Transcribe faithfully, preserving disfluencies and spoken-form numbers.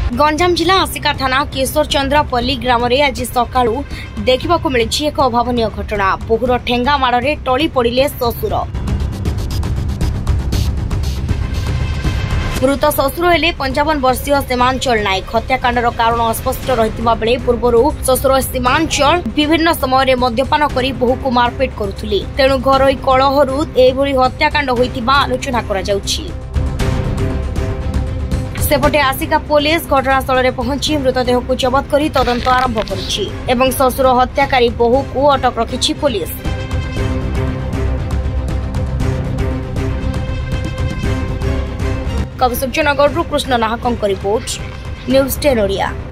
गंजाम जिला आसिका थाना केशर चंद्रपल्ली ग्राम रे आज सकाळू देखिबाकू मिलिछि एक अभावनीय घटना। बोहुर ठेंगा माड़े टली पड़िले ससुर। मृत ससुर हेले पंचावन वर्षीय सीमांचल नायक। हत्याकांडर कारण अस्पष्ट रहितिबा बेले पूर्वरु ससुर सीमांचल विभिन्न समय मद्यपान करी बहुको मारपीट करुथुली। तेणु घरोई कलहरु एभली हत्याकांड होइतिबा आलोचना करा जाउछि। सेपटे आसिका पुलिस घटनास्थल में पहुंची मृतदेह को जबत कर तदंत आरंभ करिछि एवं ससुर हत्याकारी बहु को अटक रखिछि पुलिस। कवि सूर्यनगर कृष्ण नाहक रिपोर्ट न्यूज टेन ओडिया।